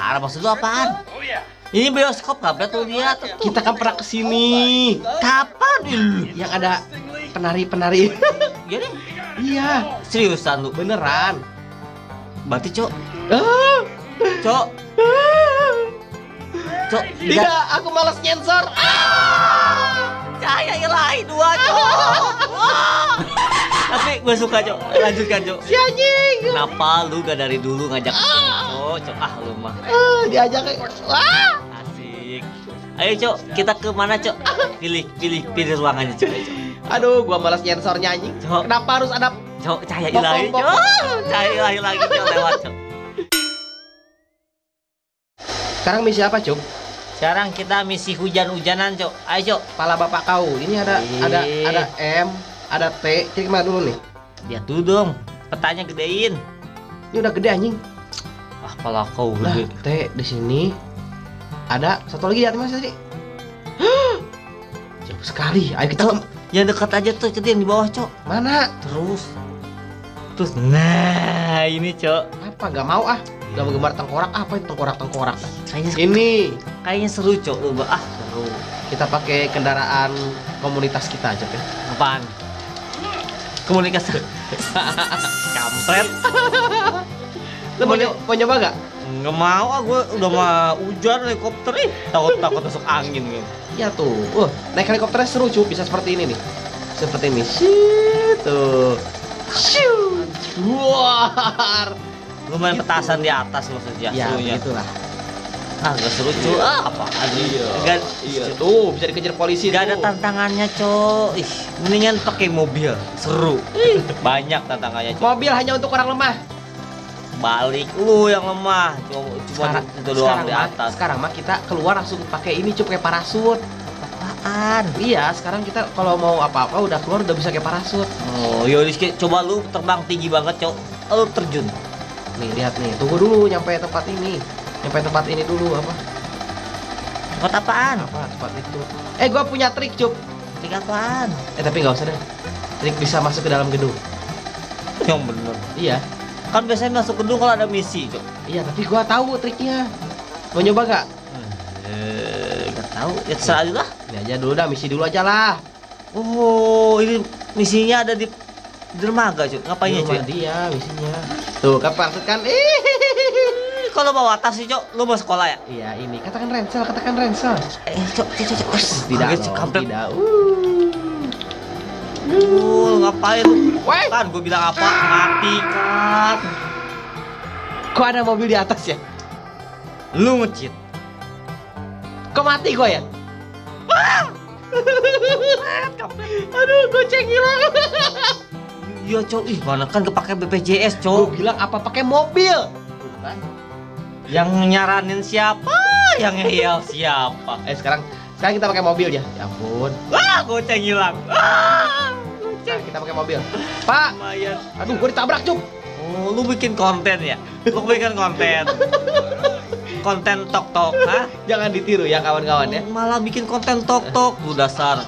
parah, maksud lu apaan? Ini bioskop kampret tuh lihat. Kita kan pernah kesini. Kapan? Yang ada penari-penari. Jadi? Iya. Seriusan lu? Beneran. Berarti Cok. Ah. Cok. Cok. Tidak, aku malas nyensor. Cahaya ilahi 2 Cok. Tapi gue suka Cok. Lanjutkan Cok. Si anjing. Kenapa lu gak dari dulu ngajak kesini Cok? Cok lu mah. Diajak. Asik. Ayo Cok, kita ke mana Cok? Pilih ruangannya Cok. Aduh, gua malas nyensornya anjing. Cok. Kenapa harus ada Cok, cahaya ilahi Cok. Cahaya ilahi lagi Cok lewat Cok. Sekarang misi apa, Cuk? Sekarang kita misi hujan-hujanan Cok. Ayo Cok. Pala bapak kau. Ini ada M, ada T. Jadi kemana dulu nih? Lihat dulu dong. Petanya gedein. Ini udah gede anjing. Ah, pala kau Lah, gede. T di sini. Ada satu lagi di atas tadi. Jauh sekali. Ayo kita Yang dekat aja tuh, Cok, yang di bawah Cok. mana? Terus nah ini Cok. Apa gak mau ah? Gambar tengkorak apa itu tengkorak? Kayaknya Ini seru Cok lu. Ah, seru. kita pakai kendaraan komunitas kita aja kan. Apaan? Komunikasi. Kampret. Lu mau nyoba gak? Nggak mau ah, gue udah mah hujan helikopter ih. Takut masuk angin gitu. Iya tuh. Naik helikopternya seru cuy. Bisa seperti ini nih. Seperti ini. Tuh. War. Lumayan petasan di atas maksudnya. Ya, serunya. begitulah. Ah, gak seru Cok. Ah, apaan? Gak, Tuh, bisa dikejar polisi gak ada tuh. tantangannya Cok. Ih, mendingan pakai mobil. Seru. Banyak tantangannya Cok. Mobil hanya untuk orang lemah. Balik lu yang lemah. Cuma itu doang di atas. Sekarang mah kita keluar langsung pakai ini cuy, pakai parasut. Apaan? Iya, sekarang kita kalau mau apa-apa udah keluar udah bisa kayak parasut. Oh, yaudah coba lu terbang tinggi banget Cok. Lu terjun. Nih, lihat nih. Tunggu dulu nyampe tempat ini. Nyampe tempat ini dulu apa? Tempat apaan? Apa tempat itu? Gua punya trik, Cuk. Trik apaan? Tapi nggak usah deh. Trik bisa masuk ke dalam gedung. Yang bener. Iya. Kan biasanya masuk gedung kalau ada misi, Cok. Iya, tapi gua tahu triknya. Mau nyoba gak? Gak tahu. Ya terserah aja lah. Ini aja dulu dah, misi dulu aja lah. Oh, ini misinya ada di dermaga, Cok. Ngapainnya, Cok? Dia misinya. Tuh, kan parasut kan. Kalau bawa tas sih, Cok, lu mau sekolah ya? Iya, ini katakan Rensel. Cok. Tidak, Cok, kampret. tidak. Ngapain lu? Woi. Kan gue bilang apa? Mati kan. Kok ada mobil di atas ya? Lu ngecit. Kok mati gua ya? Aduh, goceng hilang. Iya, Cok. Ih, mana kan kepake BPJS, Gua Cok. bilang apa pakai mobil? Bukan. Yang nyaranin siapa? Yang ngeyel siapa? Sekarang kita pakai mobil ya. Ya ampun. Wah, goceng hilang. Nah, kita pakai mobil. Pak, Lumayan. aduh, gua ditabrak, Cuk. Oh, lu bikin konten ya? Lu bikin konten. Konten tok-tok, hah? Jangan ditiru ya kawan-kawan ya. Malah bikin konten tok-tok, lu dasar.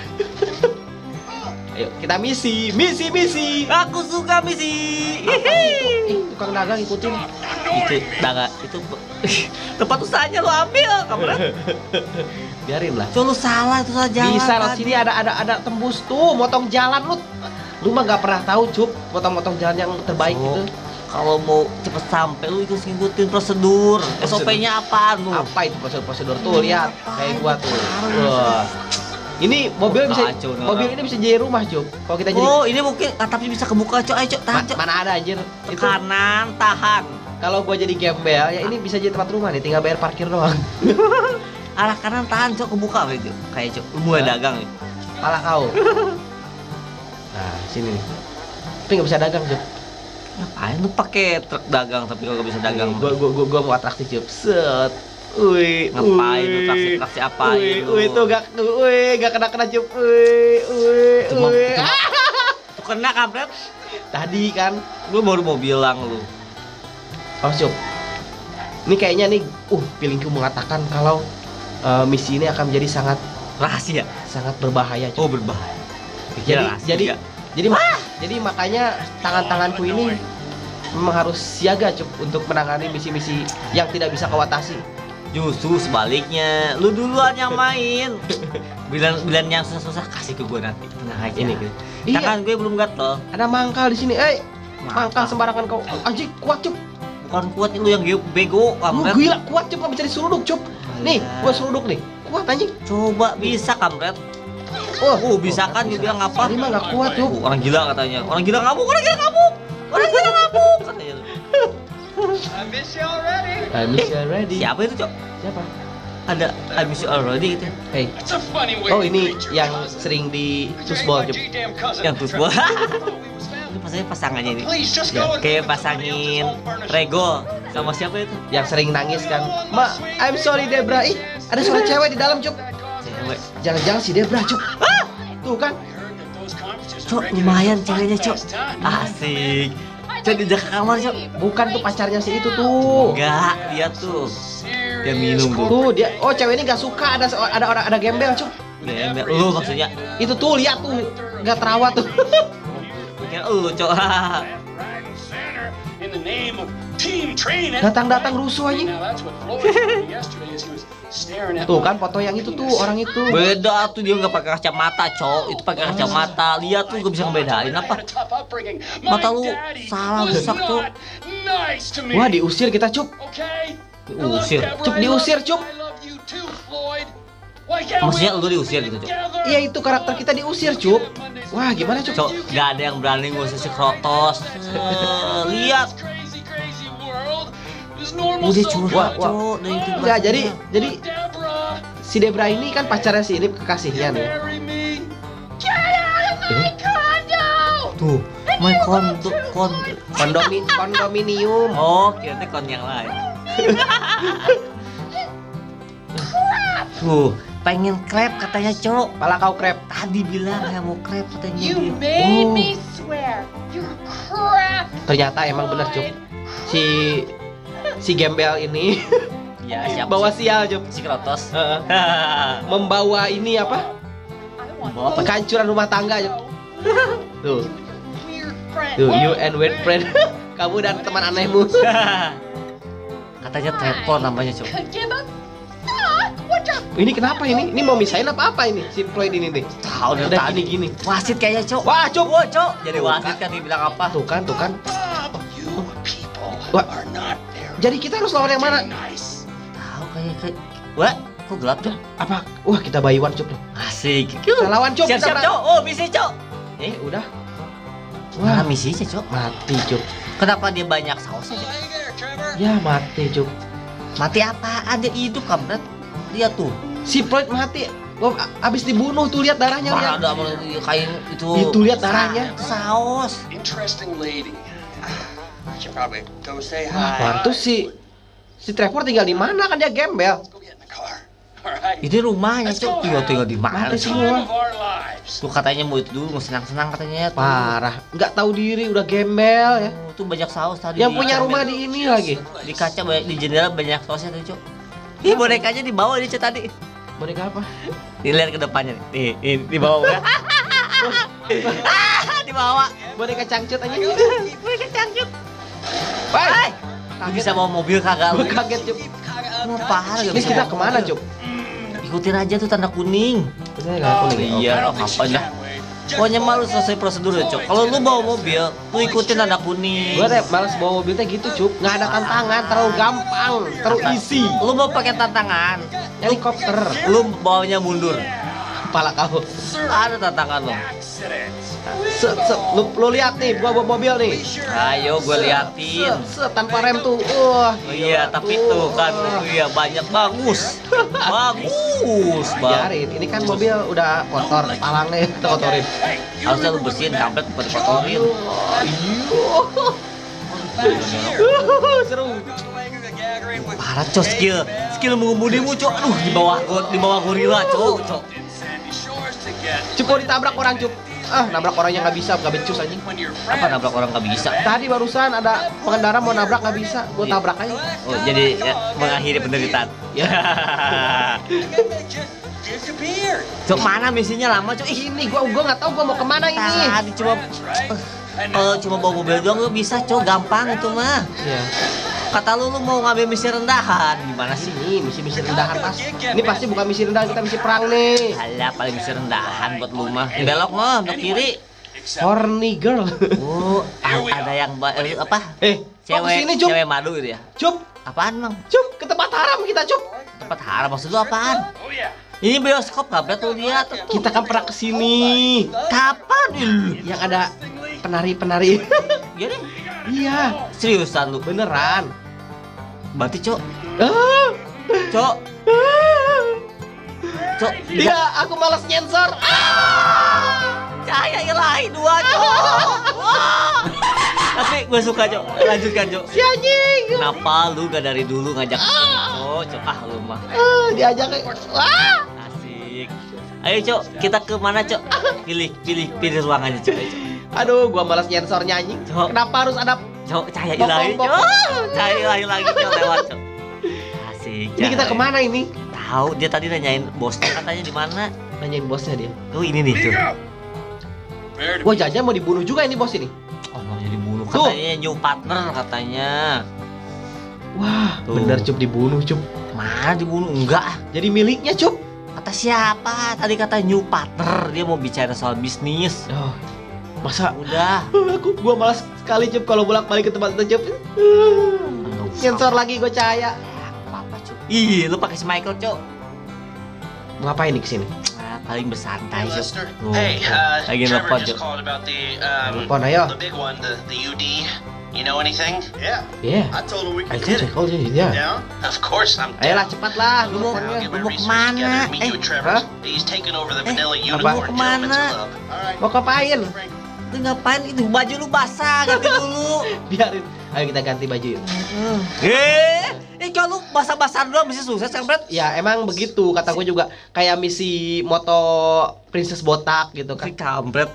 Ayo, kita misi. Aku suka misi. Tukang dagang ikutin. Itu dagang itu tempat usahanya lu ambil, kamu. Biarin lah. Cok, lu salah itu salah jalan. Bisa loh, tadi. sini ada tembus tuh, motong jalan lu. Lu mah gak pernah tahu, Cuk, motong jalan yang terbaik Cok, gitu. kalau mau cepet sampai lu itu ngikutin prosedur. SOP-nya apaan lu? Apa itu prosedur tuh, lihat kayak gua tuh. Wah. Ini mobil bisa Kacau, mobil ini bisa jadi rumah, Cuk. Kalau kita jadi Oh, ini mungkin atapnya bisa kebuka, Cok. Ayo, Cok, tahan, Cok. mana ada anjir. Itu Kanan, tahan. kalau gua jadi gembel, ya ini bisa jadi tempat rumah nih, tinggal bayar parkir doang. Arah kanan tahan, Cok, kebuka, Cok. Kayak, Cok, lu mulai dagang nih. Pala kau. Nah, sini nih. Tapi nggak bisa dagang, Cuk. Ngapain lu pakai truk dagang tapi kalau gak bisa dagang? Gua mau atraksi, Cuk. Set. Wih, Ngapain lu traksi apain lu? Gak kena Cuk. Wih. Tuh kena kampret. Tadi kan, Lu baru mau bilang lu. oh Cuk. Ini kayaknya nih, feelingku mengatakan kalau misi ini akan menjadi sangat Rahasia. berbahaya, Cuk. Oh, berbahaya. Pikir rahasia. Jadi makanya tangan-tanganku ini memang harus siaga Cup untuk menangani misi-misi yang tidak bisa kau atasi. Justru sebaliknya, lu duluan yang main. Bilan yang susah-susah kasih ke gue nanti. Tenang aja. Ini, Iya. iya. Kan gue belum gatel. Ada mangkal di sini. Mangkal sembarangan kau. Anjing kuat Cup. Bukan kuat lu yang bego, Lu kampret. gila kuat Cup, nggak bisa diseruduk Cup. Nih, gua seruduk nih. Kuat anjing. Coba bisa kampret. Bisa kan dia bilang apa? Tadi mah nggak kuat Cup. Orang gila katanya. Orang gila ngamuk, orang gila ngamuk. Orang gila ngamuk katanya. I miss you already. I miss you already. Siapa itu, Cok? Siapa? Ada I miss you already gitu. Hey. It's a funny way Oh to ini treat your yang cousin. sering di Betrayed football my Cup. G-damn cousin Yang in the football. trap. I thought we was family. Itu pasanya pasangannya ini. Please just Ya, go and Kayak live with somebody pasangin else's home furniture. Rego sama siapa itu? Yang sering nangis kan. Ma, I'm sorry Debra. Ih, ada suara cewek di dalam Cup. Cewek. Jangan-jangan si Debra Cup. Tuh kan. I heard that those conferences Cok, are regular lumayan for ceweknya, Cok. podcast time. Asik. Cok, dijak ke kamar, Cok. Bukan tuh pacarnya si itu tuh. Enggak, dia tuh. Dia minum tuh. Tuh dia. Oh cewek ini gak suka ada gembel Cup. Gembel. Lu maksudnya. Itu tuh lihat tuh nggak terawat tuh. Pikir lu, Cok. Right and center in the name of team training. Datang-datang rusuh aja. Now that's what Floyd told me yesterday as he was staring at Tuh my kan foto yang itu tuh orang itu. Beda tuh, dia nggak pakai kacamata, Cok. Itu pakai kacamata. Lihat tuh, gue bisa ngebedain apa. Mata lu salah rusak, Cok. Wah diusir kita Cup. Diusir. Cup, diusir, Cup. Maksudnya lu diusir gitu, Cok. Iya itu karakter kita diusir Cup. Wah gimana Cup? Cok, nggak ada yang berani ngusir si Krotos. Lihat. Udah curhat, Wah. Cok. Dari itu Enggak jadi si Debra ini kan pacarnya si Ilip kekasihnya nih. Tuh, my Kondominium. Oh, kira kon yang lain. Tuh, pengen krep katanya, Cok. Pala kau krep. Tadi bilang ya mau krep katanya You dia. made Oh. me swear. You're crap. Ternyata emang bener Cup. Si gembel ini Ya, siapa bawa sih? sial Cup. Si Krotos. Heeh. Membawa ini apa? I want Bawa apa? Kehancuran rumah tangga Cup. Tuh, weird friend. tuh you and weird friend. Kamu dan teman anehmu. Katanya telepon namanya, Cok. Could give a fuck what your Ini kenapa ini? Ini mau misahin apa ini si Floyd ini nih? Tahu dari Udah tadi. gini-gini. Wasit kayaknya, Cok. Wah, Cok. Wah, Cok. Jadi wasit kan dibilang apa? Tuh kan. You people Wah. are not very Jadi kita harus lawan yang mana? nice. Tahu kayak Wah, kok gelap, Cok? Apa? Wah, kita bayuan Cup. Asik. Kita lawan Cup. Siap-siap, kita Cok. Oh, misi, Cok. udah. Mana Wah, misinya, Cok? mati Cup. Kenapa dia banyak sausnya, Cok? Hey there, Trevor. Ya mati Cup. Mati apaan? Dia hidup, kampret. Lihat tuh. Si Floyd mati. Wah, abis dibunuh tuh lihat darahnya Mana lihat. ada sama kain itu. Itu lihat darahnya. Itu saus. Interesting lady. I should probably go say Wah, hi. pantus si Trevor tinggal di mana kan dia gembel. Let's go get in the car. All right. Itu rumahnya, Cok. Tinggal tinggal di mana Mati sih? semua. Time of our lives. Tuh katanya mau itu dulu, mau senang-senang katanya. Tuh. Parah, nggak tahu diri udah gembel ya. Oh, tuh banyak saus tadi. Yang di punya cermin. rumah di ini lagi. Di kaca banyak, di jendela banyak sausnya tuh, Cok. Ih, bonekanya di bawah ini, Cok, tadi. Boneka apa? Dilihat ke depannya nih. Nih, di bawah. Di bawah. Boneka cangcut aja. Boneka cangcut. Woi, Hai. Lu bisa bawa mobil kagak lu? gue kaget Cup. Mau parah gak Ini bisa kita bawa kemana mobil. Cup? Ikutin aja tuh tanda kuning. Bener nggak kuning? Oh, iya, apa dah. Pokoknya malu selesai prosedur ya, Cok. Kalau lu bawa mobil, lu ikutin tanda kuning. Gue teh males bawa mobilnya gitu Cup. Nggak ada tantangan, terlalu gampang, terlalu easy. Lu mau pakai tantangan, Helikopter. lu bawanya mundur. Kepala kau. Ada tantangan lo. Lu lihat nih, gua bawa mobil nih. Ayo gue liatin. Tanpa rem tuh. Wah. Iya, tapi tuh kan, iya banyak bagus. Bagus, bang. Biarin, ini kan mobil udah kotor, palangnya kita kotorin. Harusnya lu bersihin kampret buat dikotorin. Seru. Parah, Cok, skill mengemudimu, Cok. Aduh, di bawah gorila, Cok. Cup mau ditabrak orang Cup. Nabrak orangnya nggak bisa, nggak becus anjing. Apa nabrak orang nggak bisa? Tadi barusan ada pengendara mau nabrak nggak bisa, gua tabrak aja. Oh, jadi ya, mengakhiri penderitaan. Ya. Cok, mana misinya lama, Cok? Ih, Ini gua nggak tahu gua mau kemana ini. tadi coba Kalau cuma bawa mobil doang lu bisa, Cok, gampang itu mah. Iya. Kata lu mau ngambil misi rendahan, gimana sih? Ini misi rendahan pas. Ini pasti bukan misi rendahan, kita misi perang nih. Alah, paling misi rendahan buat lu mah. Belok mah, belok kiri. Horny girl. Oh, ada yang apa? Kok kesini, Cup? Cewek madu gitu ya? Cup, Apaan, Mang? Cup, ke tempat haram kita, Cup. Tempat haram maksud lu apaan? Oh yeah. Ini bioskop kampret lu lihat tuh. Kita kan pernah kesini. Kapan? Yang ada penari-penari. Gini? Iya, Seriusan lu? beneran. Berarti, Cok. Ah, Cok. Cok. Iya, aku malas nyensor. Cahaya ilahi 2, Cok. Wah. Tapi gue suka, Cok. Lanjutkan, Cok. Si anjing. Kenapa lu gak dari dulu ngajak kesini, Cok? Cok, lu mah. Diajak. Wah. Asik. Ayo, Cok. Kita ke mana, Cok? Pilih ruangannya, Cok. Aduh, gua malas nyensornya anjing. Cok. Kenapa harus ada Cok, cahaya ilahi, Cok. Cahaya ilahi lagi, Cok, lewat, Cok. Asik. ini kita kemana ini? Tahu, dia tadi nanyain bosnya katanya di mana. Nanyain bosnya dia. Tuh, ini nih, Cok. Where do Wah, jajan mau dibunuh juga ini bos ini. Oh, mau jadi bunuh Tuh. katanya, new partner katanya. Wah, Tuh. bener Cup dibunuh, Cup. Mana dibunuh? Enggak. Jadi miliknya, Cup. Kata siapa? Tadi kata new partner. Dia mau bicara soal bisnis. Oh, masa Udah. gua malas sekali, Cup, kalau bolak-balik ke tempat itu, Cup. Nggak usah. Nyensor lagi gua cahaya. Apa, Cok? Ih, lu pakai si Michael, Cok. Mau ngapain nih kesini? Ah, paling bersantai, Hey, Cok. Lester. Tuh. Hey, Lagi Trevor nelfon, just Cok. called about Telepon, ayo. the big one, the UD. You know anything? Yeah, Yeah. I told him we I could can hit it. check all this, yeah. Down? Of course, I'm Ayolah, down. cepat lah. Lu mau- I'll get my lu mau research kemana? together, meet you at Trevor's. Hah? He's taking over the Eh, Vanilla apa? Unicorn Mau kemana? Gentlemen's Club. All right. Mau ngapain? Frank. Lu ngapain itu? Baju lu basah, ganti dulu. Biarin. Ayo kita ganti baju yuk. Kalau lu basah-basah doang bisa sukses kan, Bret? Ya emang begitu kata gue juga, kayak misi moto Princess Botak gitu kan. Si kampret.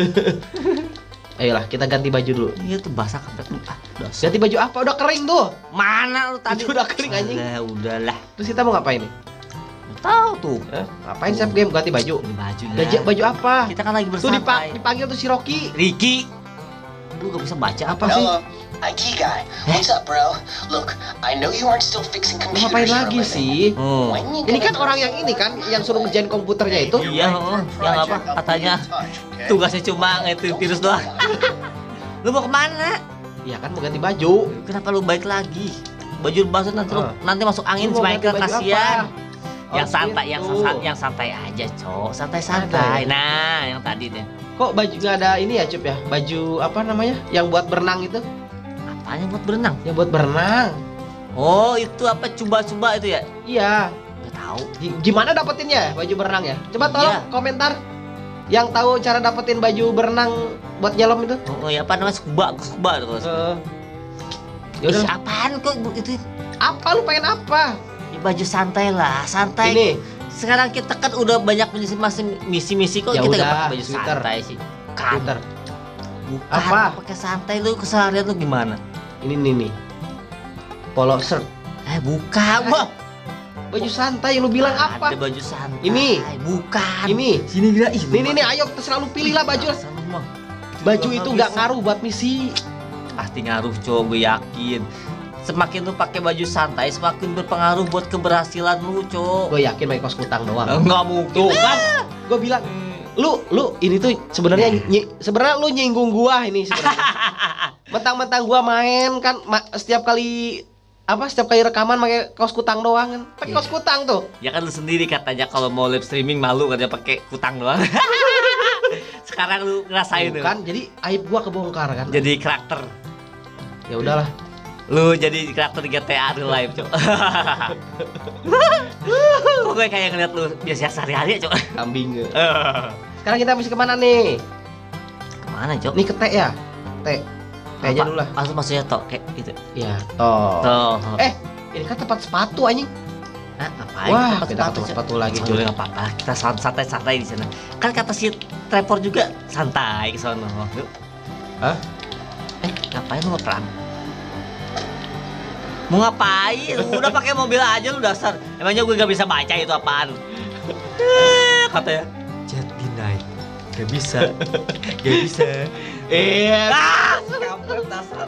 Ayolah kita ganti baju dulu. Iya tuh basah kampret lu. Ah, dosa. Ganti baju apa? Udah kering tuh. Mana lu tadi? Itu udah kering, anjing. Alah, udahlah. Terus kita mau ngapain nih? Tahu tuh. Ngapain siap game ganti baju? Ini baju lah. Baju apa? Kita kan lagi Tuh bersantai. dipanggil tuh si Rocky. Ricky. Lu gak bisa baca apa? Apa sih? Hello. IT guy, what's up, bro? Look, I know you aren't still fixing Lu computers ngapain for a lagi living. sih? Oh. When you Ini gonna kan orang yang ini kan, yang suruh ngerjain komputernya itu. Iya, yang apa? Katanya tugasnya cuma ngetin virus doang. Lu mau kemana? Iya kan mau ganti baju. Kenapa lu balik lagi? Baju lu basah nanti, Ah. nanti masuk angin Lu si mau ganti Michael, baju kasihan. apa? Yang Oh, santai, gitu. yang santai aja, Cok. Santai-santai. Santai. Nah, yang tadi deh. Kok baju nggak ada ini ya, Cup ya? Baju apa namanya? Yang buat berenang itu? Apanya buat berenang? Yang buat berenang. Oh, itu apa cuba-cuba itu ya? Iya. Gak tahu. Gimana dapetinnya baju berenang ya? Coba tolong Iya. komentar. Yang tahu cara dapetin baju berenang buat nyelam itu? Oh, ya apa namanya? Scuba itu. Ya udah. Apaan kok itu? Apa lu pengen apa? Ya, baju santai lah, santai. Ini. Sekarang kita kan udah banyak misi-misi kok Ya kita udah, gak pakai baju Twitter. santai sih. Kan. Twitter. Bukan, Apa? pakai santai lu keseharian lu gimana? Ini nih. Polo shirt. Bukan, wah. Baju santai lu bilang apa? Ada baju santai. Ini. Bukan. Ini. Sini gila. Ih, Nih, ayo terserah lu pilih lah baju. Sama mah. Baju itu nggak ngaruh buat misi. Pasti ngaruh, cowok, gue yakin. Semakin lu pakai baju santai, semakin berpengaruh buat keberhasilan lu, cowok. Gue yakin main kos kutang doang. Enggak mungkin. Tuh kan, gue bilang, lu ini tuh sebenarnya sebenarnya lu nyinggung gua ini sebenarnya. Mentang-mentang gua main kan setiap kali rekaman pakai kaos kutang doang kan. Pakai kaos kutang tuh. Ya kan lu sendiri katanya kalau mau live streaming malu katanya pakai kutang doang. Sekarang lu ngerasain tuh. Kan jadi aib gua kebongkar kan. Jadi karakter. Ya udahlah. Lu jadi karakter di GTA real life, cok. Kok gue kayak ngeliat lu biasa sehari-hari, cok. Kambing. Sekarang kita mesti kemana nih? Kemana, cok? Nih ke T ya. T. T aja dulu lah. Maksudnya tok kayak gitu. Ya, toh. Toh. Ini kan tempat sepatu anjing. Nah, ngapain? Wah, Tempat kita ke tempat Cok? sepatu lagi, Oh, Cok. udah nggak apa-apa. Kita santai-santai di sana. Kan kata si Trevor juga santai ke sono. Yuk. Hah? Ngapain lu ngeperang? Mau ngapain? Udah pakai mobil aja lu dasar. Emangnya gue gak bisa baca itu apaan? Katanya Jet Night. Gak bisa. Gak bisa. Kampret dasar.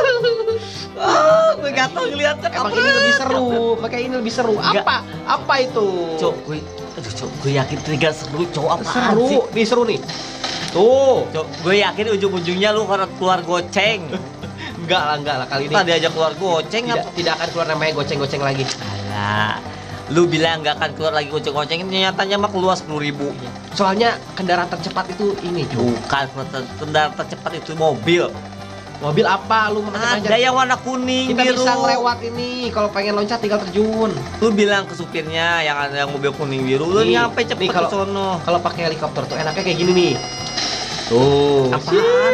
Gue gatel ngeliatnya Emang ini lebih seru, makanya ini lebih seru. Enggak. Apa itu? Cok, gue yakin trigger seru, cok, apaan sih? Seru, nih seru nih. Tuh. Cok, gue yakin ujung-ujungnya lu karena keluar goceng. Enggak lah kali ini. Tadi aja keluar goceng Tidak akan keluar namanya goceng-goceng lagi. Alah, lu bilang nggak akan keluar lagi goceng-goceng, nyatanya mah keluar 10.000. Soalnya kendaraan tercepat itu ini, Cuk. Bukan kendaraan tercepat itu mobil. Mobil apa lu Ada yang warna kuning, kita biru. bisa ngelewat ini. Kalau pengen loncat tinggal terjun. Lu bilang ke supirnya yang ada mobil kuning biru, lu Nih, nyampe cepet nih, kalau- ke sono. Kalau pakai helikopter tuh enaknya kayak gini nih. Tuh. Apaan?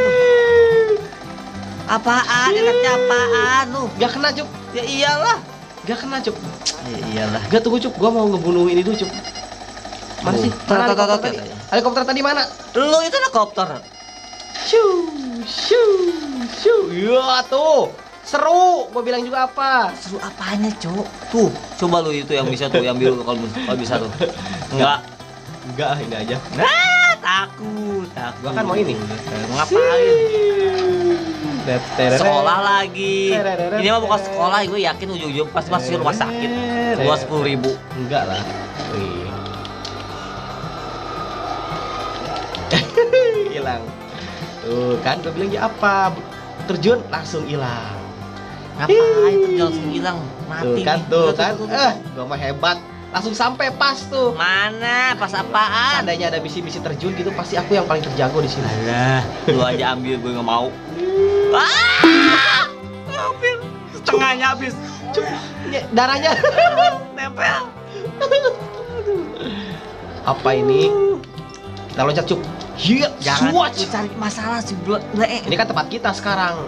Apaan? Enaknya apaan lu? Gak kena, Cuk. Ya iyalah. Gak kena, Cuk. Ya iyalah. Gak, tunggu, Cuk. Gua mau ngebunuh ini dulu, Cuk. Mana sih? Mana helikopter tadi? Helikopter tadi mana? Lu itu helikopter. Shoo, shoo, shoo. Ya tuh. Seru. Gua bilang juga apa? Seru apanya, Cok? Tuh, coba lu itu yang bisa tuh, yang biru kalau bisa tuh. Enggak. Enggak, ini aja. Ah, takut. Gua kan mau ini. Ngapain? Sekolah lagi. Ini mah bukan sekolah, gue yakin ujung-ujung pasti masih rumah sakit. Keluar 10.000. Enggak lah. Wih. Hilang. Tuh kan gue bilang ya apa? Terjun langsung hilang. Ngapain tuh langsung hilang? Mati. Tuh kan, nih. tuh kan. Gua mah hebat. Langsung sampai pas tuh. Mana? Pas apaan? Seandainya ada misi-misi terjun gitu, pasti aku yang paling terjago di sini. Alah, lu aja ambil, gue nggak mau. Ah! Hampir setengahnya habis. Darahnya Nempel. apa ini? Kita loncat, Cuk. Hiat, Jangan swatch. lu cari masalah sih, Ini kan tempat kita sekarang.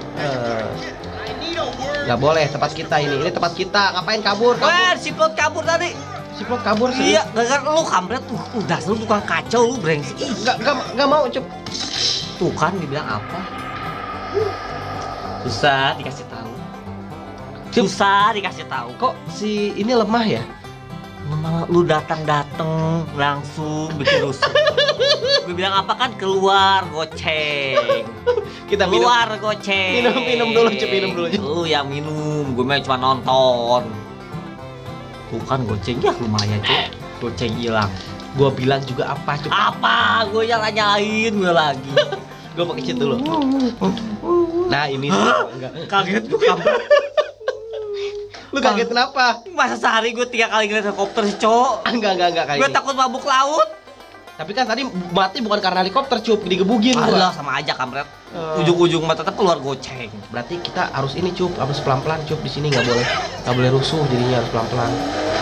Gak boleh tempat kita ini. Ini tempat kita. Ngapain kabur? Wah, si Plot kabur tadi. Si Plot kabur sih. Iya, gara-gara lu kampret. Udah, lu tukang kacau, lu brengsek. Ih, Gak mau, Cuk. tuh kan dibilang apa? Susah dikasih tahu. Susah dikasih tahu. Kok si ini lemah ya? Memang lu datang langsung bikin rusuh. Gue bilang apa kan keluar goceng. Kita minum. Keluar goceng. Minum dulu, Cuk, minum dulu, Cuk. Lu yang minum, gue mah cuma nonton. Tuh kan goceng ya lumayan, Cuk. Goceng hilang. Gua bilang juga apa, Cuk? Apa? Gue yang nanyain gue lagi. Gua pakai cheat dulu. Nah, ini enggak. Kaget gue kampret. Lu kaget kenapa? Masa sehari gue 3 kali ngeliat helikopter sih, Cok? Enggak kali Gue ini. takut mabuk laut. Tapi kan tadi mati bukan karena helikopter, Cup, digebugin Alah, gua. sama aja kampret. Oh. Ujung-ujung mata tetap keluar goceng. Berarti kita harus ini, Cup, harus pelan-pelan, Cup. Di sini nggak boleh rusuh, jadinya harus pelan-pelan.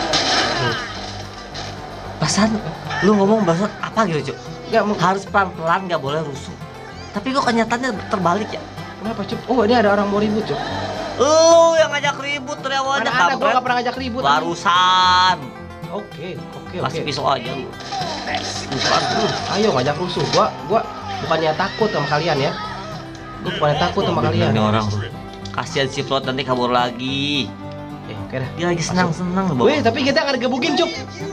Bahasan, lu ngomong bahasan apa gitu, Cok? Enggak, Harus pelan-pelan, nggak boleh rusuh. Tapi kok kenyataannya terbalik ya? kenapa, Cup? Oh, ini ada orang mau ribut, Cup. Lu yang ngajak ribut dari awalnya, Mana ada, gua kampret. nggak pernah ngajak ribut. Barusan. Oke. Kasih pisau aja lu. Bukan lu. Ayo ngajak rusuh. Gua bukannya takut sama kalian ya. Gua bukannya takut sama kalian. Ini orang. Kasihan si Plot nanti kabur lagi. Oke dah. Dia lagi senang-senang loh. Wih, tapi kita nggak digebugin, Cup.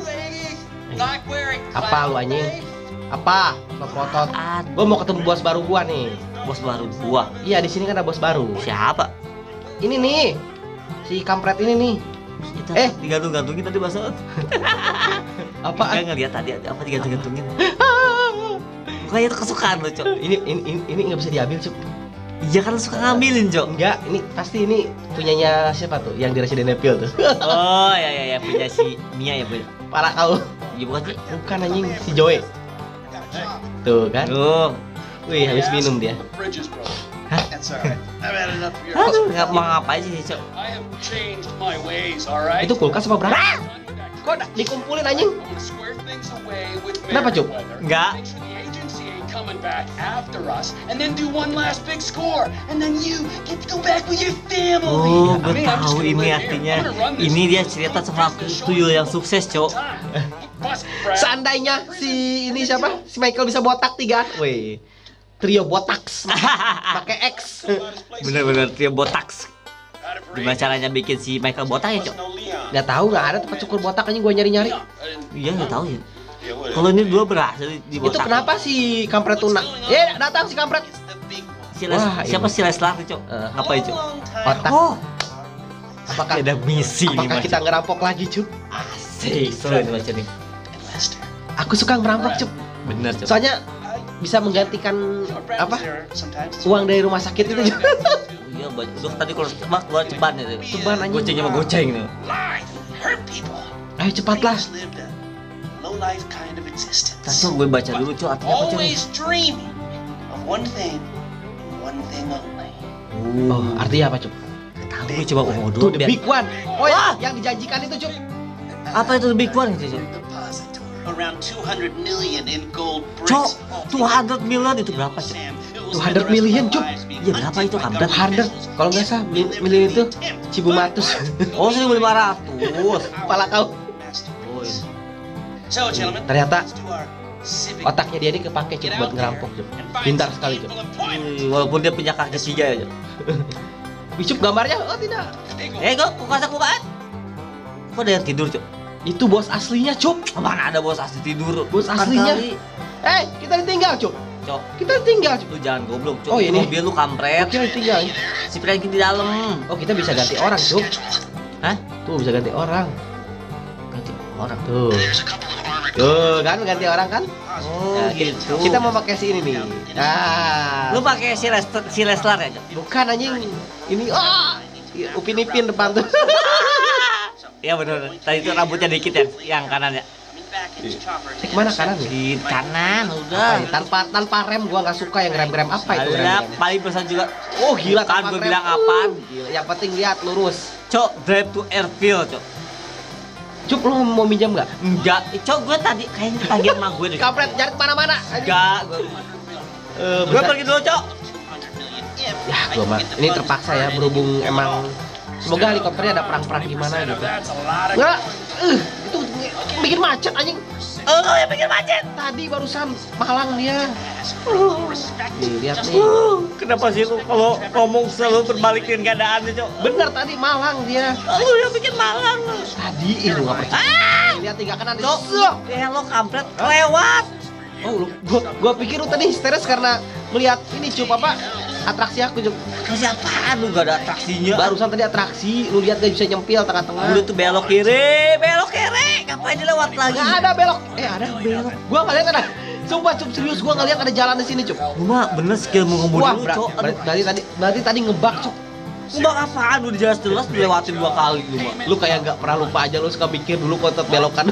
Apa lu anjing? Apa? Protot. Gua mau ketemu bos baru gua nih. Bos baru gua. Iya, di sini kan ada bos baru. Siapa? Ini nih. Si kampret ini nih. Digantung-gantungin tadi bahasa. Apaan? Enggak ngeliat tadi ada apa digantung-gantungin. Bukannya itu kesukaan lo, Cok. Ini nggak bisa diambil, Cup. Iya kan lu suka ngambilin, Cok. Enggak, ini pasti ini punyanya siapa tuh? Yang di Resident Evil tuh. Oh, ya punya si Mia ya, punya. Parah kau. Iya bukan sih? Bukan anjing, si Joey. Tuh kan. Tuh. Wih, habis minum dia. Bridges, bro. Hah? That's all right. I've had enough of your Aduh, nggak mau ngapain sih, Cok? I have changed my ways, all right? Itu kulkas apa berapa? Kok dikumpulin anjing? I want to square things away with Kenapa, Cuk? Merriweather. Enggak. Make sure the agency ain't coming back after us, and then do one last big score, and then you get to go back with your family. Oh, I gue mean, I'm just tahu gonna ini live here. artinya. I'm gonna run this Ini dia place. cerita sama tuyul yang sukses, Cok. Bust, Brad. Seandainya si ini siapa? Si Michael bisa botak 3. Wih. Trio botaks. Pakai X. Bener-bener dia botak. Out of Gimana range. caranya bikin si Michael botak ya, Cok? No Leon. Nggak tahu, nggak ada tempat cukur botak anjing gua nyari-nyari. Iya nggak tahu ya. Kalau ini dua berhasil di Itu kenapa si kampret tuh datang si kampret. Wah, siapa si Leslar tuh, Cok? Ngapain, Cok? Otak. Oh, Apakah ada misi nih, apakah kita ngerampok lagi, Cuk? Asik, seru ini baca nih. Aku suka ngerampok, Cuk. Bener, Cok. Soalnya bisa menggantikan apa? Uang dari rumah sakit itu, Cuk. Iya, udah tadi kalau keluar ceban ya. Ceban anjing. Gocengnya mau goceng nih. Ayo cepatlah. Cok, gue baca dulu, Cok. Artinya apa, Cok? Always dreaming of one thing and one thing only. Oh, artinya apa, Cuk? Tahu gue coba ngomong Tuh dulu. the big one. Oh ya, yang dijanjikan itu, Cuk. Apa itu the big one itu, Cok? Around 200 million in gold Cok, bricks. 200 million itu berapa, Cok? 200 million, Cuk. Iya, berapa itu, kampret? 200. Kalau nggak salah, million itu Cibumatus. Oh, 1.500. Kepala kau. Oh, iya. So, gentlemen, Ternyata let's do our civic otaknya dia ini kepake, Cuk, buat ngerampok, Cuk. Pintar sekali, Cuk. Walaupun dia punya kaki 3 ya, Cok. Bicup gambarnya? Oh, tidak. Kok kuasa bukaan? Kok ada yang tidur, Cok? Itu bos aslinya, Cuk. Mana ada bos asli tidur? Bos Kan aslinya. kali. Kita ditinggal, Cuk. Cok, Kita ditinggal, Cuk. lu jangan goblok, Cok. Oh, ini. Mobil lu kampret. Kita ditinggal. Si Frankie di dalam. Oh, kita bisa ganti orang, Cuk. Hah? Tuh, bisa ganti orang. Ganti orang. Tuh. Tuh, kan ganti orang kan? Oh, Nah, gitu. Kita mau pakai si ini nih. Nah, Lu pakai si Leslar ya, Cok? bukan anjing. Ini Upin Ipin depan tuh. Iya benar. Tadi itu rambutnya dikit ya, yang kanan ya. Kemana kanan nih? Di kanan Apa udah. ini? Tanpa rem gua nggak suka yang rem apa itu Ada rem. paling besar juga. Oh gila Kan tanpa gue rem. bilang apaan? Gila. Yang penting lihat lurus. Cok, drive to airfield, Cok. Cup lo mau minjam nggak? Enggak, Cok, gue tadi kayaknya dipanggil sama gue deh. Kampret jangan kemana-mana. Enggak, gue pergi dulu, Cok. Ya gua mah ini terpaksa ya berhubung emang semoga helikopternya ada perang-perang gimana gitu. Nggak, itu bikin macet anjing. Oh, yang bikin macet. Tadi barusan Malang dia. Nih, lihat nih. Kenapa sih lu kalau ngomong selalu berbalikin keadaannya, Cok? Bener tadi Malang dia. Lu yang bikin malang. Tadi itu nggak percaya. Lihat nih nggak kena Cok, Cok. lo kampret lewat. Oh, gua pikir lu tadi histeris karena melihat ini Cup apa? Atraksi aku Cup. Kasih apaan lu gak ada atraksinya? Barusan tadi atraksi, lu lihat gak bisa nyempil tengah-tengah. Udah tuh belok kiri. Ngapain dilewat lagi? Nggak ada belok. Ada belok. Gua nggak lihat ada. Sumpah Cup serius gua nggak lihat ada jalan di sini Cup. Lu mah bener skill mengemudi Wah, lu, Cok. berarti tadi ngebak Cup. Ngebak apaan? Udah jelas-jelas dilewatin 2 kali lu mah. Lu kayak nggak pernah lupa aja lu suka mikir dulu kontot belokan.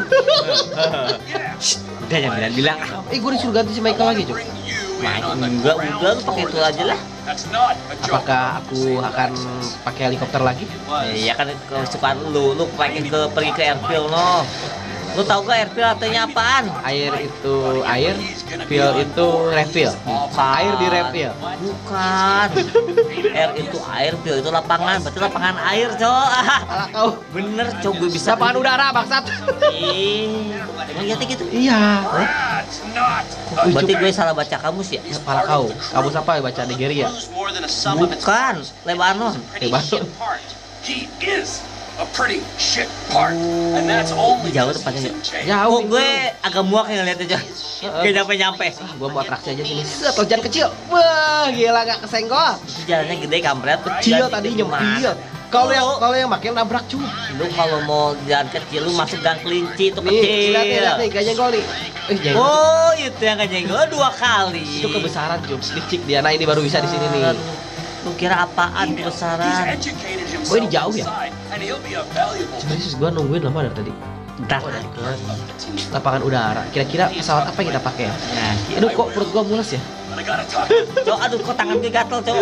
Udah jangan bilang. Gua disuruh ganti si Michael lagi Cup. Enggak, udah lu pakai itu aja lah. That's not a joke. Apakah aku akan pakai helikopter lagi? Iya kan kesukaan lu pengen pergi ke airfield no. Lu tahu gak airfield artinya apaan? Air itu air, fill itu refill. Air di refill. Bukan. Air itu air, field itu lapangan. Berarti lapangan air, Cok. Salah kau. Bener, Cok, gue bisa. Lapangan udara bangsat. Emang gitu gitu. Iya. That's not a Berarti gue salah baca kamus ya? Salah kau. Kamu siapa baca Nigeria? lose more than a sum of its Bukan, Lebanon. pretty Lebanon. shit part. He is a pretty shit part. And that's only Jauh because tempatnya, he's in jail. Jauh. Kok gue agak muak ya ngeliatnya, Cok. Gak nyampe-nyampe. Gua mau atraksi aja sini. Set, lojan kecil. Wah, gila gak kesenggol. Itu jalannya gede kampret. Kecil tadi nyempil. Kalau yang makin nabrak Cup. Lu kalau mau jalan kecil lu masuk gang kelinci itu Nih, lihat nih, kecil. gak nyenggol nih. Jangan. Oh, itu yang gak nyenggol 2 kali. Itu kebesaran Cup. Licik dia. Nah, ini baru bisa di sini nih. Lu kira apaan He's kebesaran? educated himself Oh, ini jauh ya? inside, and he'll be a valuable Sebenarnya gua nungguin lama dari tadi. Bentar. Lapangan udara. Kira-kira pesawat apa yang kita pakai ya? Nah, Aduh, kok perut gua mules ya? But I gotta talk. Cok, aduh kok tangan gue gatel, Cok.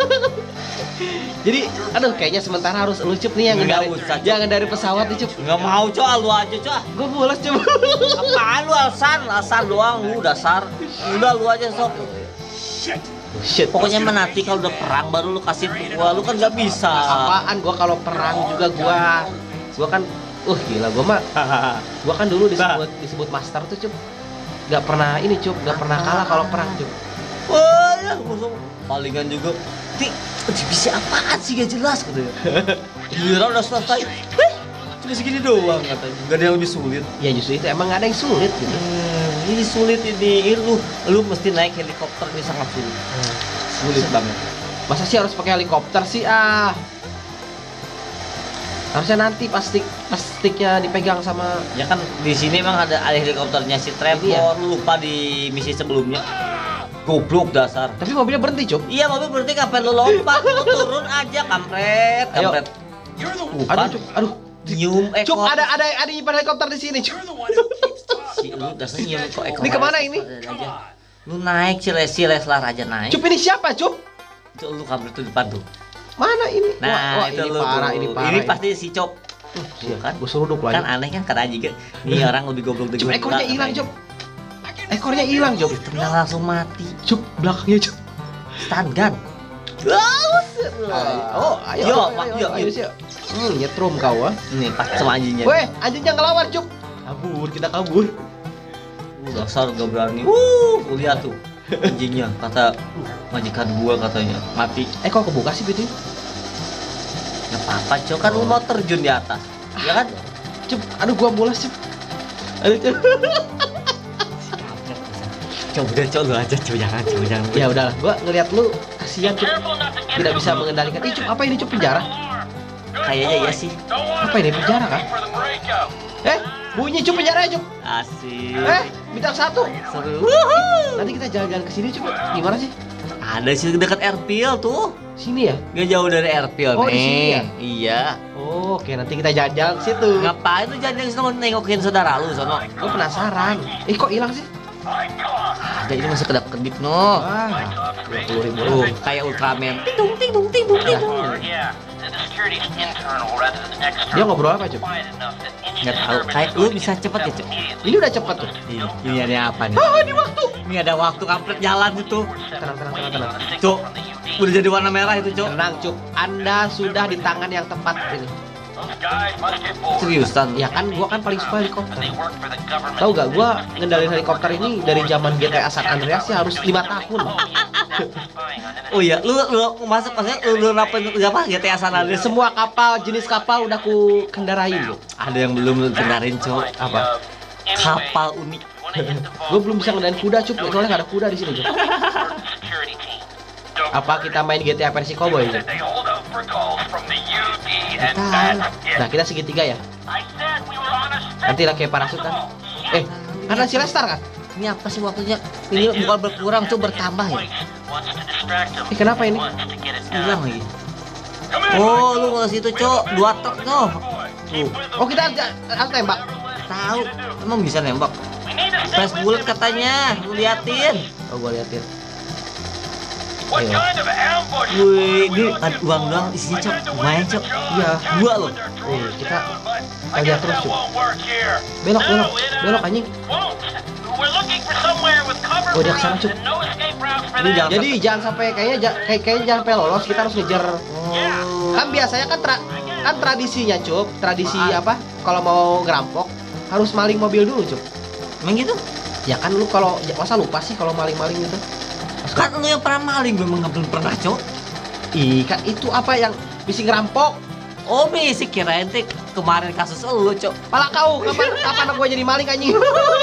Jadi, aduh kayaknya sementara harus lu Cup nih yang Nggak ngendari. usah, Cup. Jangan dari pesawat nih Cup. Enggak mau, Cok, lu aja, Cok. Gua mules Cup. Apaan lu alasan doang lu dasar. Udah lu aja sok. Shit. Shit. Pokoknya mah nanti kalau udah perang baru lu kasih ke gua. Lu kan nggak bisa. Apaan gua kalau perang juga gua kan gila gua kan dulu disebut master tuh Cup. Gak pernah ini Cup, gak pernah kalah kalau perang Cup. Wah, ya musuh palingan juga. Ti, divisi apaan sih gak jelas gitu ya. Gila udah selesai. cuma segini doang katanya. Gak ada yang lebih sulit. Ya justru itu emang gak ada yang sulit gitu. Ini sulit ini. Lu mesti naik helikopter ini sangat sulit. Sulit banget. Masa sih harus pakai helikopter sih Harusnya nanti pas sticknya dipegang sama. Ya kan di sini emang ada helikopternya si Trevor. Iya. Lu lupa di misi sebelumnya. Goblok dasar. Tapi mobilnya berhenti, Cuk. Iya mobil berhenti kapan lu lompat, lu turun aja kampret. Ayo. You're the Aduh, Cuk. Aduh. Nyium Cuk, ekor. ada nyimpan helikopter di sini, Cuk. you're the one who keeps talking. Si lu dasar nyium kok ekor. Ini kemana ini? Aja. Lu naik si Leslar aja naik. Cup ini siapa, Cup? Itu lu kampret tuh depan tuh. Mana ini? Nah, wah, itu ini lu parah, tuh. ini parah. Ini pasti si Cop. Iya kan? Gue seruduk Kan lagi. aneh kan kata juga. Nih orang lebih goblok dari Cup gua. ekornya hilang, Cup. Ekornya hilang, Cup. Tendang langsung mati. Cup belakangnya, Cup. Stun gun. Oh, ayo. Yo, Ayo, sih. Nyetrum kau, Nih pas sama anjingnya. Weh, anjingnya ngelawan, Cup. Kita kabur. Dasar gak berani. Lihat tuh anjingnya kata majikan gua katanya mati. Kok kebuka sih itu? Nggak apa-apa, Cok, kan lu mau terjun di atas. Ya kan? Cup, aduh gua bolas, Cup. Aduh, Cup. Coba udah Cok lu aja, Cok, jangan. Ya udahlah, gua ngeliat lu kasihan, Cup. Tidak bisa mengendalikan. Cup, apa ini, Cup? Penjara? Kayaknya iya sih. Apa ini penjara kan? Bunyi, Cup, penjara, Cup. Asik. Bintang 1. Seru. Nanti kita jalan-jalan ke sini, Cup. Gimana sih? Ada sih dekat airfield tuh. Sini ya? Gak jauh dari airfield Oh, nih. di sini ya? Iya. Oh, oke, nanti kita jalan-jalan ke situ. Ngapain lu jangan sono nengokin saudara lu sono? Gue penasaran. Kok hilang sih? Ada ini masih kedap-kedip no. Wah, 20.000. Tuh, kayak Ultraman. Ting ting ting ting ting. Yeah, the security's internal rather than external. Dia ngobrol apa, Cup? Quiet enough that any Nggak tahu. Kayak lu bisa cepet ya, Cok. Ini udah cepet tuh. Ini ada apa nih? Di waktu. Ini ada waktu kampret jalan itu. Tenang. Cok, udah jadi warna merah itu, Cok. Tenang, Cup. Anda sudah di tangan yang tepat ini. Seriusan. Ya kan, gua kan paling suka helikopter. work for the government. Tahu gak, gua ngendalin helikopter ini dari zaman GTA San Andreas sih harus 5 tahun. Oh iya, lu masuk maksudnya lu ngapain apa GTA San Andreas? Semua kapal, jenis kapal udah ku kendarain, Cup. Ada yang belum lu kendarin, Cok. Apa? Kapal unik. Gue belum bisa ngendalin kuda, Cup. Soalnya gak ada kuda di sini, Cup. Apa kita main GTA versi cowboy, Cup? Nah, kita segitiga ya. Nanti lah kayak parasut kan. Karena si Lestar kan? Ini apa sih waktunya? Ini bukan berkurang, Cok, bertambah ya. Kenapa ini? Hilang lagi. Oh, lu ke situ, Cok. 2 truk, Cok. Oh, kita harus tembak. Tahu, emang bisa nembak. Flash bullet katanya, lu liatin. Oh, gua liatin. What Ayo. kind of ambush? Wih, ini ada uang doang isinya, Cok. Lumayan, Cok. Iya. 2 loh. Kita I lihat guess terus, that Cup. won't work here. Belok anjing. Won't. We're looking for somewhere with cover Oh, dia kesana, routes Cup. and no escape routes for Ini that. jangan Jadi jangan sampai kayaknya jangan sampai lolos, kita harus ngejar. Oh. Kan biasanya kan tradisinya, Cup. Tradisi apa? Kalau mau ngerampok harus maling mobil dulu, Cup. Emang gitu? Ya kan lu kalau masa lupa sih kalau maling-maling gitu. Kan lu yang pernah maling, gue emang belum pernah, Cok. Kan itu apa yang misi ngerampok? Oh, misi kirain teh kemarin kasus lu, Cok. Pala kau, kapan gua jadi maling anjing?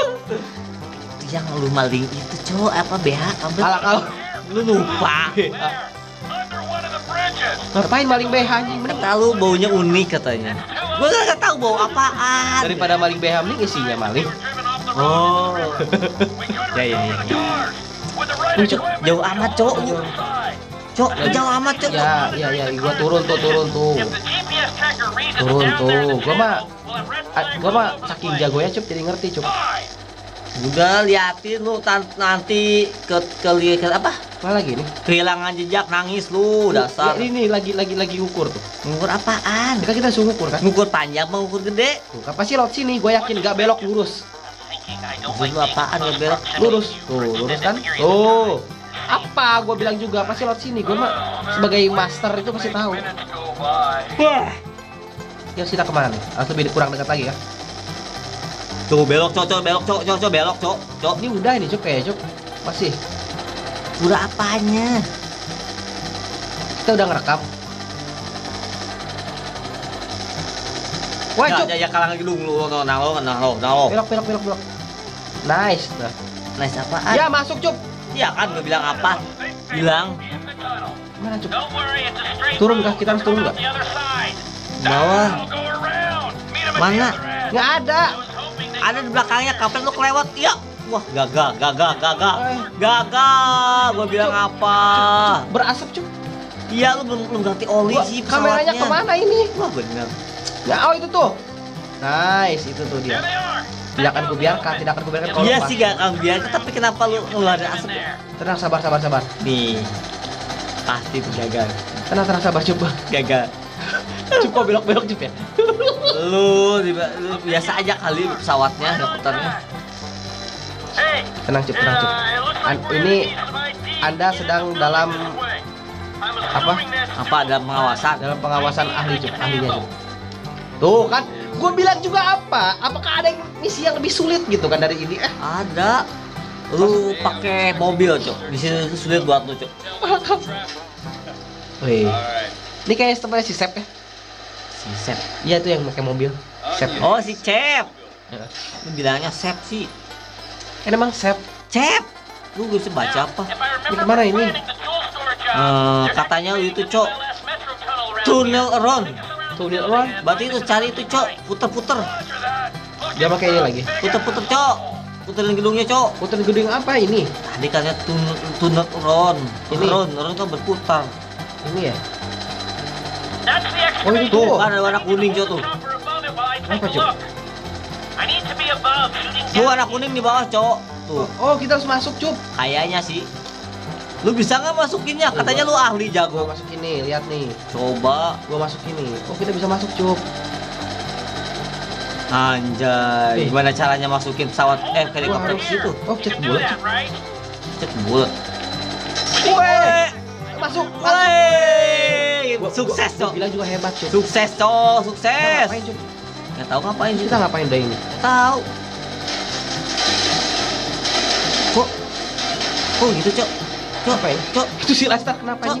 Yang lu maling itu, Cok, apa BH? Pala kau. Lu lupa. Under one of the bridges. Ngapain maling BH anjing? Mending Kata lu baunya unik katanya. Gue gak tahu bau apaan. daripada maling BH mending isinya maling. Oh. Ya. With the right Cok, jauh amat, Cok. Cok, jauh amat, Cok. Ya, gua turun tuh. If the GPS tracker reads us Turun down there, tuh. Gua mah we'll have red flags gua mah all over saking the jagonya, Cup, jadi ngerti, Cup. Fine. Udah liatin lu nanti ke apa? Apa lagi nih? Kehilangan jejak, nangis lu dasar. Ya, ini lagi ngukur tuh. Ngukur apaan? Kan kita suruh ngukur kan? Ngukur panjang mau ngukur gede? Tuh, kan pasti lewat sini, gua yakin gak belok lurus. Maksud lu apaan gak belok? Lurus. Tuh, lurus kan? Tuh. Apa gua bilang juga pasti lewat sini. Gua mah sebagai master itu pasti tahu. Minutes go by. Wah. Ya kita kemana nih? Harus lebih kurang dekat lagi ya. Tuh belok, Cok, belok, Cok, belok, Cok. Ini udah ini, Cuk, kayak, Cuk. Masih. Udah apanya? Kita udah ngerekam. Wah, Cuk. Ya kalang lagi lu nalo. Belok. Nice. Nah. Nice apaan? Ya, masuk, Cup. Iya kan gue bilang apa? Bilang Mana, Cup? Turun kah? Kita harus turun nggak? bawah. Mana? Nggak ada. Ada di belakangnya, kapan lu kelewat? Iya. Wah, gagal. Gue bilang apa? Berasap, Cup. Iya, lu belum ganti oli sih Kameranya pesawatnya. kemana ini? Wah, bener. Ya, oh itu tuh. Nice, itu tuh dia. Tidak akan kubiarkan kalau Iya lepas. sih gak akan biarin, tapi kenapa lu ngeluarin asap? Tenang, sabar. Nih, pasti tuh gagal. Tenang, sabar, coba. Gagal. Cup, kok belok-belok, Cup ya? Lu biasa aja kali pesawatnya, helikopternya. Tenang, Cup. Ini Anda sedang dalam apa? Apa ada pengawasan? Dalam pengawasan ahlinya, Cup. Tuh kan, gue bilang juga apa? Apakah ada misi yang lebih sulit gitu kan dari ini? Ada. Lu pakai mobil, Cok. Di sini sulit buat lu, Cok. Wih. Ini kayak tempatnya si Sep ya? Si Sep. Iya, itu yang pakai mobil. Sep. Oh, si Cep. Ya. Lu bilangnya Sep sih. Kan emang Sep. Cep. Lu bisa baca apa? Ini kemana ini? Katanya lu itu, Cok. Tunnel around. Tuh, lihat Ron. Berarti itu cari itu, Cok. Puter-puter. Dia pakai ini lagi. Puter-puter, Cok. Puterin gedungnya, Cok. Putar gedung apa ini? Tadi katanya tunnel around. Ini? Around kan berputar. Ini ya? Oh, itu Tuh, tuh. kan ada warna kuning, Cok, tuh. Apa, Cuk? Tuh warna kuning di bawah, Cok. Tuh, Oh, kita harus masuk, Cup. kayaknya sih. Lu bisa nggak masukinnya? Katanya lu ahli Gua jago. masuk ini, lihat nih. Coba. Gua masuk ini. Oh, kita bisa masuk, Cup. Anjay, gimana caranya masukin pesawat helikopter Wah, ke situ? Oh, cek bulat, Cup. Cek bulat. Weh, masuk. Wey, sukses, Gua Cok. bilang juga hebat, Cup. Sukses, Cok. Kita Sukses. ngapain, Cup? Nggak tahu ngapain sih. Kita ngapain dah ini? Nggak tahu. Kok gitu, Cok? Cok, Ngapain? Cok. Itu si Lester kenapa Cok. ini?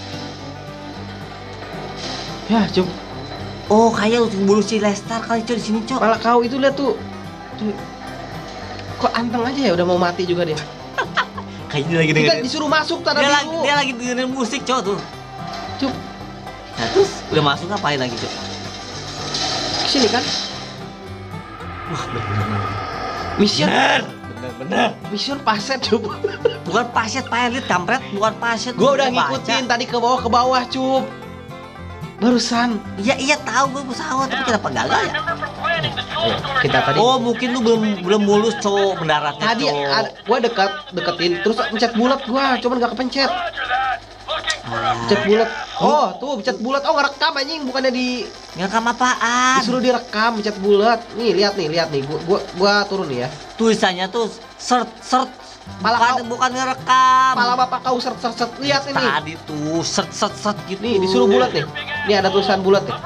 Ya, Cup. Oh, kayak lu bulu si Lestar kali, Cok, di sini, Cok. Malah kau itu lihat tuh. Tuh. Kok anteng aja ya, udah mau mati juga dia. Kayaknya lagi Kita dengerin. disuruh masuk tadi Dia lagi dengerin musik, Cok, tuh. Cup, Nah, terus udah masuk ngapain lagi, Cok? sini kan? Wah, bener. Mission. Bener. Mission paset, Cup. Bukan pasien pilot, kampret, bukan pasien. Gua udah Baca. ngikutin tadi ke bawah, Cup. Barusan. Iya tahu gue pesawat, tapi kenapa gagal ya? Kita tadi Oh, mungkin lu belum mulus, Cok, mendaratnya, tadi Cok. gua deketin terus pencet bulat gua, cuman gak kepencet. Ah, Pencet bulat. Oh, tuh pencet bulat. Oh, ngerekam anjing, bukannya ngerekam apaan? disuruh direkam, pencet bulat. Nih, lihat nih. Gua turun nih ya. Tulisannya tuh sert. Malah Bukan ngerekam. Kepala bapak kau set. Lihat ini. Tadi tuh sert gitu. Nih, disuruh bulat nih. Nih ada tulisan bulat nih.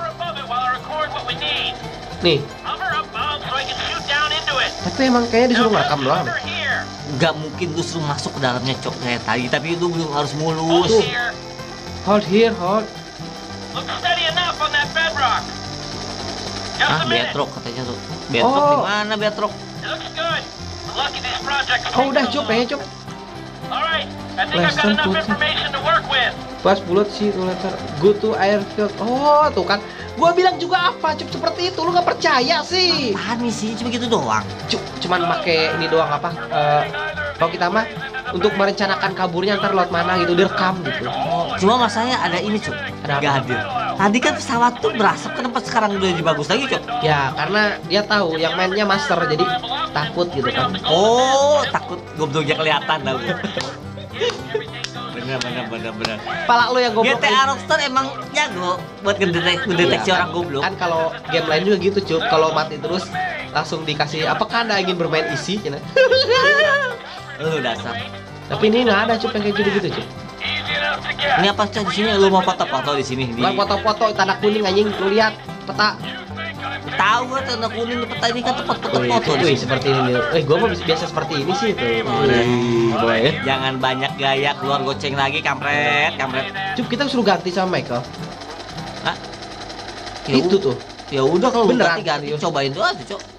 Nih. Tapi emang kayaknya disuruh ngerekam doang deh. Gak mungkin lu suruh masuk ke dalamnya, Cok, kayak tadi. Tapi lu belum harus mulus. Tuh. Hold here, hold. Ah, bedrock katanya tuh. Bedrock Oh. di mana bedrock? Oh, udah Cup ya, Cup. Lester put. Pas bulat sih tuh letter. Go to airfield. Oh, tuh kan. Gua bilang juga apa, Cup, seperti itu. Lu gak percaya sih. Apaan nih sih? Cuma gitu doang. Cuman pakai ini doang apa? Kalau kita mah untuk merencanakan kaburnya ntar lewat mana gitu, direkam gitu. Cuma masalahnya ada ini, Cok. Ada apa? Gak hadir. Tadi kan pesawat tuh berasap, kenapa sekarang udah jadi bagus lagi, Cok? Ya, karena dia tahu yang mainnya master, jadi takut gitu kan. Oh, takut gobloknya kelihatan dah. Bener. Pala lu yang goblok. GTA Rockstar emang jago buat ngedeteksi Iya, orang goblok. Kan kalau game lain juga gitu, Cup. Kalau mati terus langsung dikasih apakah Anda ingin bermain isi, cina. Lu dasar. Tapi ini nggak ada, Cup, yang kayak gitu-gitu, Cup. Ini apa, Cok, di sini? Lu mau foto-foto di sini? Bukan foto-foto tanda kuning anjing, lu lihat peta. Tahu gua tanda kuning di peta ini kan tempat foto di Wih, sini. seperti ini. Gua mah biasa seperti ini sih tuh. Boy. Jangan banyak gaya, keluar goceng lagi, kampret. Cup, kita suruh ganti sama Michael. Hah? Itu tuh. Ya udah kalau Beneran? berarti ganti cobain tuh aja, Cok.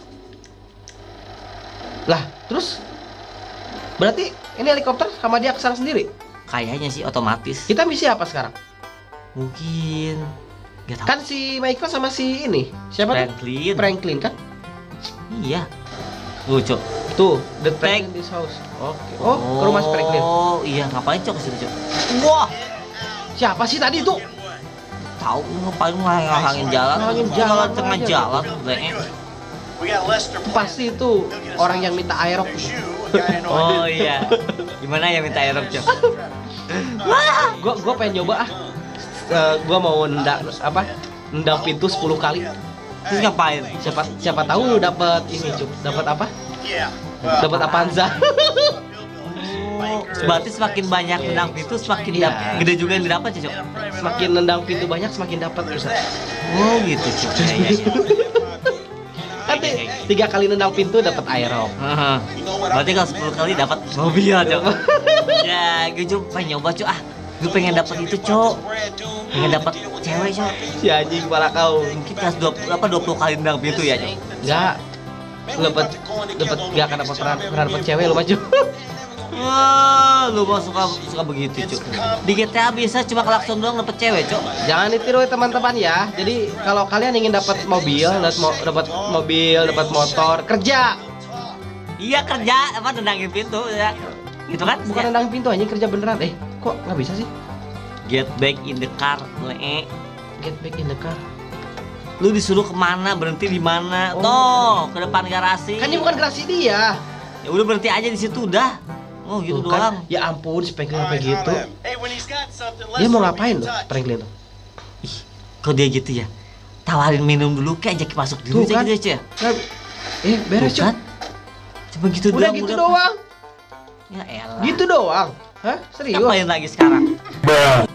Lah, terus berarti ini helikopter sama dia kesana sendiri. Kayaknya sih otomatis. Kita misi apa sekarang? Mungkin nggak tahu. Kan si Michael sama si ini siapa Franklin. tuh? Franklin kan? Iya. Cok. Tuh, the Tank. tank in this house. Oke. Oh, ke rumah si Franklin. Oh, iya, ngapain, Cok, ke situ, Cok? Wah, Siapa sih tadi tuh? tahu ngapain ngalangin jalan. Ngalangin Jalan jalan tengah aja. jalan, Bang. We got Lester. Pasti itu orang yang minta aerok. Oh iya. Gimana ya minta aerob, Cok? Gua pengen nyoba ah. Gua mau nendang pintu 10 kali. Terus ngapain? Siapa tahu dapat ini, Cuk. Dapat apa? Yeah. Dapat Avanza. Berarti semakin banyak nendang pintu, semakin Iya. gede juga yang didapat, Cok. Semakin nendang pintu banyak semakin dapat, Ustaz. Oh gitu, Cok. Ya, ya, ya. Nanti 3 kali nendang pintu dapat aerok. Heeh. Berarti kalau 10 kali dapat mobil, Cok. Ya, gue juga pengen nyoba, Cok. Gue pengen dapat itu, Cok. Pengen dapat cewek, Cok. Si anjing kepala kau. Mungkin kelas 20 kali nendang pintu ya, Cok. Enggak. Dapat enggak akan dapat pernah dapat cewek lu maju. Wah, lu mah suka begitu, Cok. Di GTA bisa cuma klakson doang dapet cewek, Cok. Jangan ditiru teman-teman ya. Jadi kalau kalian ingin dapat mobil, dapat motor, kerja. Iya kerja, apa nendangin pintu ya. Gitu kan? Bukan nendang pintu anjing, kerja beneran. Kok nggak bisa sih? Get back in the car, le. Get back in the car. Lu disuruh kemana, berhenti di mana? Tuh, ke depan garasi. Kan ini bukan garasi dia. Ya udah berhenti aja di situ udah. Oh gitu Tuh, kan. doang. Ya ampun, si Franklin sampai gitu. Hey, when he's got something, Dia mau Lester, ngapain keep in loh, touch. Franklin? Ih, kok dia gitu ya? Tawarin minum dulu kayak ajak masuk dulu Tuh kan. gitu aja. Beres, Cuk. Bukan? Cuma gitu Udah doang. gitu doang. Ya elah. Gitu doang. Hah? Serius? Ngapain lagi sekarang?